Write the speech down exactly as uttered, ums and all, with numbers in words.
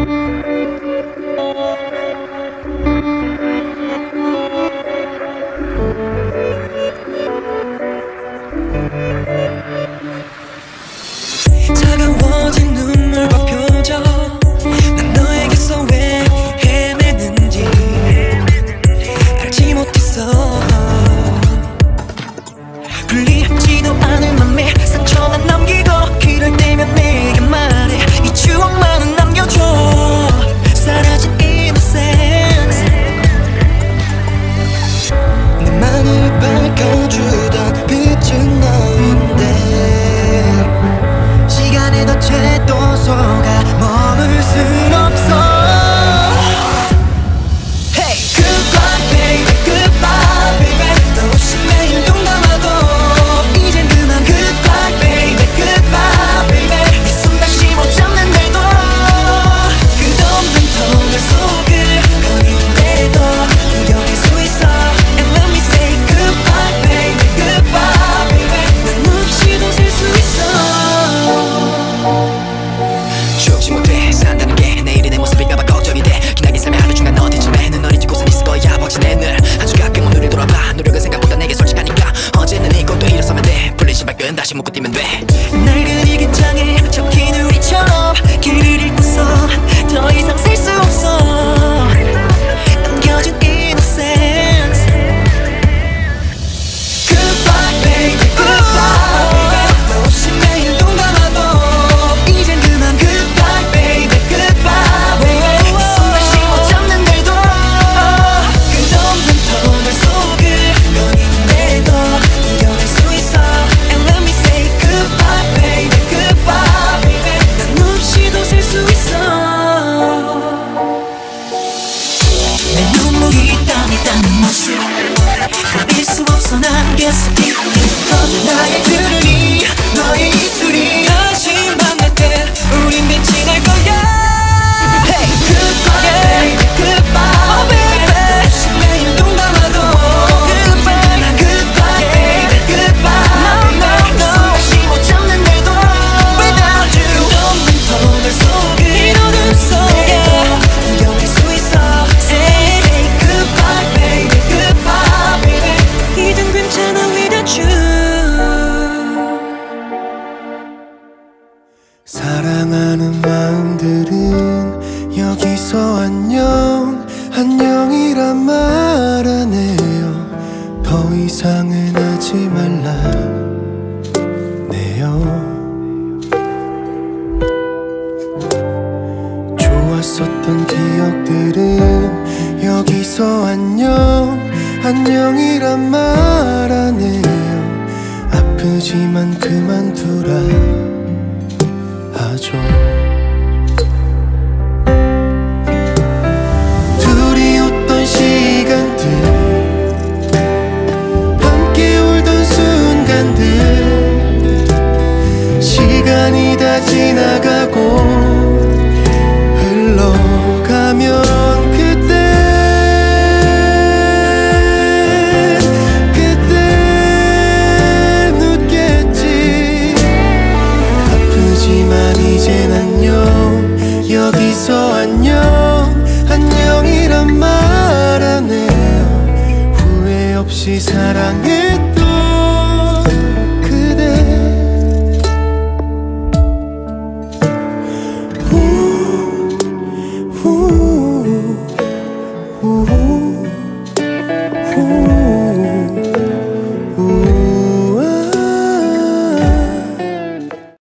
차가워진 눈물과 표정, 난 너에게서 왜 헤매는지 알지 못했어. 풀리지도 않을 맘에 상처만 남기고 그럴 때면 내게 말해. 이 추억만은 남겨줘. 사라진 innocence. 내 맘을 밝혀주던 빛은 너인데 시간에 덧체 또 속아 머물 순 없어. Hey, goodbye baby, goodbye baby. 너 없이 매일 눈 감아도 이젠 그만. Goodbye baby, goodbye baby. 네 손 다시 못 잡는데도 끝없는 터널 속을 거리는데도 구경할 수 있어. And let me say goodbye baby, goodbye baby. 난 없이도 살 수 있어. 죽지 못해 산다는 게 내일의 내 모습일까봐 걱정이 돼. 기나긴 삶의 하루 중간 어디쯤에 는 어린지 곳은 있을 거야. 멋진 애늘 아주 가끔은 눈을 돌아봐. 노력은 생각보다 내게 솔직하니까 어제는 이건 또 일어서면 돼. 풀린 신발끈 다시 묶고 뛰면 돼. 낡은 기장에 적힌 우리처럼 길을 잃고서 더 이상 살 수 없어. 남겨진 innocence. Goodbye baby, goodbye baby. 너 없이 매일 눈 감아도 이젠 그만. Goodbye baby, goodbye baby. 네 손 다시 못 잡는데도 끝없는 터널 속을 거리는데도 구경할 수 있어. And let me say goodbye baby, goodbye baby. 난 없이도 살 수 있어. 내 눈물이 땀이 닿는 모습 가릴 수 없어. 난 계속 뒤집어져. 나의 들으니 너의 입술이 다시 만날 때 우린 빛이 날 거야. Hey, goodbye baby, goodbye oh baby. 없이 매일 눈 감아도 goodbye, goodbye baby, goodbye baby. 네 손 다시 못 잡는데도 without you 끝없는 터널 속을 이 어둠 속에 구경할 수 있어. Say goodbye baby, goodbye baby. 이젠 괜찮아 without you. 사랑하는 마음들은 여기서 안녕 안녕이란 말 안 해요. 더 이상은 하지 말라네요. 좋았었던 기억들은 여기서 안녕 안녕이란 말 안 해요. 아프지만 그만두라 하죠. 둘이 웃던 시간들 함께 울던 순간들 시간이 다 지나가고 흘러가면 그때 그때 웃겠지. 아프지만 이젠 안녕 여기서 안녕 안녕이란 말 안 해요. 후회 없이 사랑해